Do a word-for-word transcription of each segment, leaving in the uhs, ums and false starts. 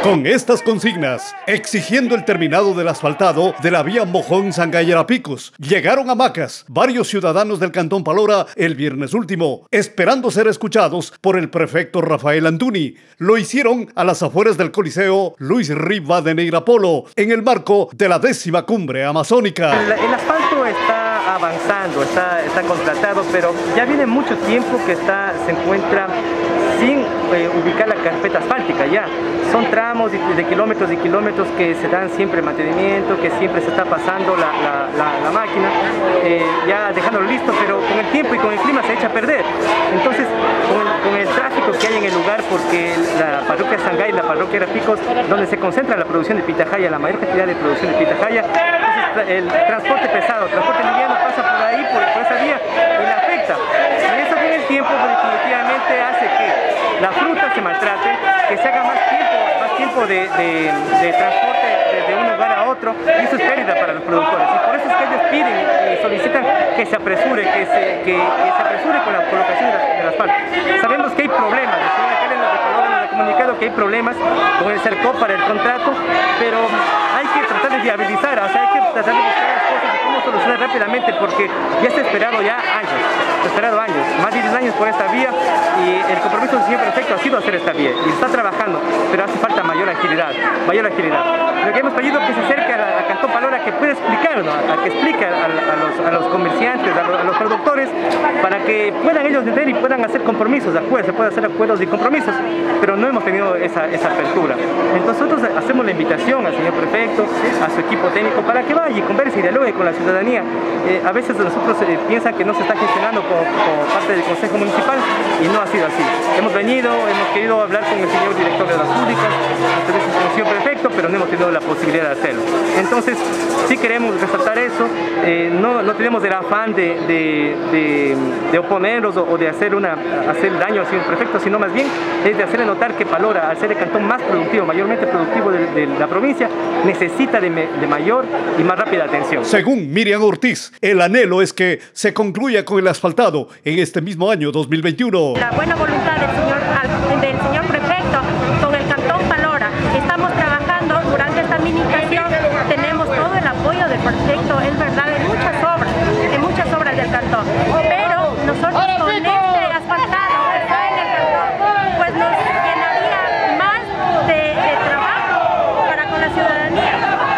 Con estas consignas, exigiendo el terminado del asfaltado de la vía Mojón-Sangayera-Picos, llegaron a Macas varios ciudadanos del Cantón Palora el viernes último, esperando ser escuchados por el prefecto Rafael Antuni. Lo hicieron a las afueras del Coliseo Luis Rivadeneira Polo, en el marco de la décima cumbre amazónica. El, el asfalto está avanzando, está, está contratado, pero ya viene mucho tiempo que está, se encuentra sin eh, ubicar la carpeta asfáltica ya. Son tramos de, de kilómetros y kilómetros que se dan siempre mantenimiento, que siempre se está pasando la, la, la, la máquina, eh, ya dejándolo listo, pero con el tiempo y con el clima se echa a perder. Entonces, con el, con el tráfico que hay en el lugar, porque la parroquia Sangay y la parroquia Arapicos, donde se concentra la producción de pitahaya, la mayor cantidad de producción de pitahaya, entonces el transporte pesado, el transporte liviano pasa por ahí, por, por esa vía, y le afecta. Y eso con el tiempo pues, definitivamente hace que la fruta se maltrate, que se haga más tiempo, más tiempo de, de, de transporte desde un lugar a otro, y eso es pérdida para los productores. Y por eso es que ellos piden y solicitan que se apresure, que se, que, que se apresure con la colocación del asfalto. Sabemos que hay problemas, la señora Karen nos recordó, nos ha comunicado que hay problemas con el CERCOP para el contrato, pero hay que tratar de viabilizar, o sea, hay que tratar de buscar las cosas y cómo solucionar rápidamente, porque ya se ha esperado ya años, se ha esperado años, más de diez años por esta vía, y el compromiso del señor prefecto ha sido hacer esta vía, y está trabajando, pero hace falta mayor agilidad, mayor agilidad. Lo que hemos pedido es que se acerque a, la, a Cantón Palora, que pueda explicar, ¿no? a que explique a, a, los, a los comerciantes, a los, a los productores, para que puedan ellos entender y puedan hacer compromisos, acuerdos, se pueden hacer acuerdos y compromisos, pero no hemos tenido esa, esa apertura. Entonces nosotros hacemos la invitación al señor prefecto, a su equipo técnico, para que vaya y converse y dialogue con la ciudadanía. Eh, a veces nosotros eh, piensan que no se está gestionando por, por parte del Consejo Municipal, y no ha sido así. Hemos venido, hemos querido hablar con el señor director de las públicas, con el señor prefecto, pero no hemos tenido la posibilidad de hacerlo. Entonces, sí queremos resaltar eso, eh, no, no tenemos el afán de, de, de, de oponernos o, o de hacer, una, hacer daño al señor prefecto, sino más bien es de hacerle notar que Palora, al ser el cantón más productivo, mayormente productivo de, de la provincia, necesita de, me, de mayor y más rápida atención. Según Miriam Ortiz, el anhelo es que se concluya con el asfaltado en este mismo año dos mil veintiuno. La buena voluntad del señor, del señor prefecto con el cantón Palora, estamos trabajando durante esta administración, tenemos todo el apoyo del prefecto, es verdad, en muchas obras, en muchas obras del cantón, pero nosotros con este asfaltado que está en el cantón, pues nos llenaría más de, de trabajo para con la ciudadanía,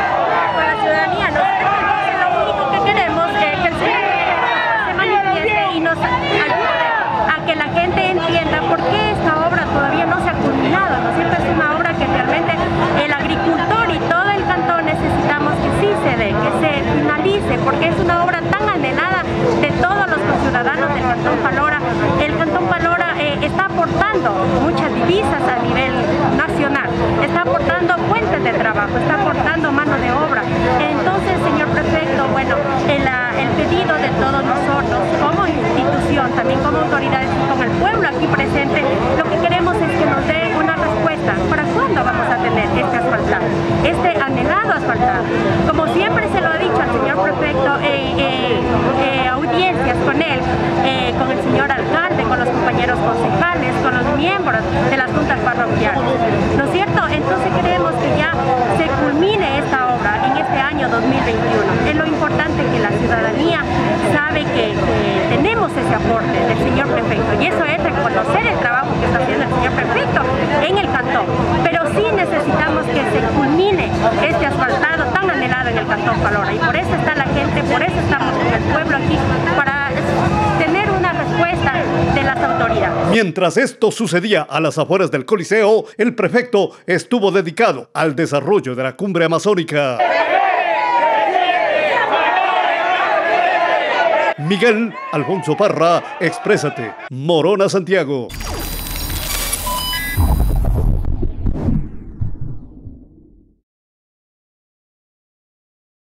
con la ciudadanía. Nosotros lo único que queremos es que el señor se manifieste y nos ayude a que la gente entienda por qué esta obra todavía no se ha culminado, ¿no es cierto? Es una obra que realmente el agricultor y todo el cantón necesitamos que sí se dé, que se finalice, porque es una obra tan anhelada de todos los ciudadanos del Cantón Palora. El Cantón Palora eh, está aportando muchas divisas a nivel nacional, está aportando fuentes de trabajo, está aportando mano de obra. Entonces, señor prefecto, bueno, el, el pedido de todos nosotros, como institución, también como autoridades y con el pueblo aquí presente, lo que queremos es que nos dé una respuesta. ¿Para cuándo vamos a tener este asfaltado? Este anhelado asfaltado. Como siempre se lo ha dicho al señor prefecto, eh, eh, eh, audiencias con él, eh, con el señor alcalde, con los compañeros concejales, con los miembros de las juntas parroquiales, ¿no es cierto? Entonces queremos que ya se culmine esta obra en este año dos mil veintiuno. Es lo importante que la ciudadanía sabe que, que tenemos ese aporte del señor prefecto, y eso es reconocer el trabajo que está haciendo el señor prefecto en el cantón, pero sí necesitamos que se culmine este asfaltado tan anhelado en el Cantón Palora, y por eso está la gente, por eso estamos con el pueblo aquí, para tener una respuesta de las autoridades. Mientras esto sucedía a las afueras del Coliseo, el prefecto estuvo dedicado al desarrollo de la cumbre amazónica. Miguel Alfonso Parra, Exprésate, Morona, Santiago.